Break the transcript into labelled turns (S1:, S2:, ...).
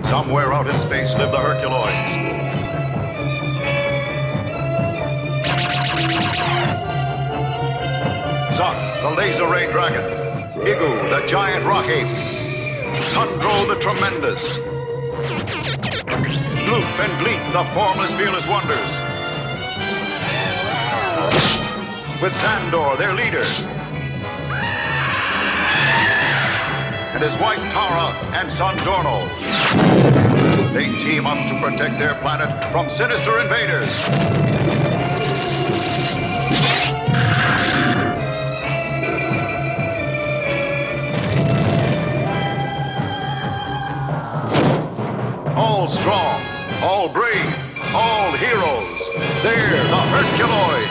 S1: Somewhere out in space live the Herculoids. Zuk, the laser ray dragon. Igu, the giant rock ape. Tundro, the tremendous. Gloop and Gleep, the formless, fearless wonders. With Xandor, their leader. And his wife Tara and son Dorno. They team up to protect their planet from sinister invaders. All strong, all brave, all heroes. They're the Herculoids.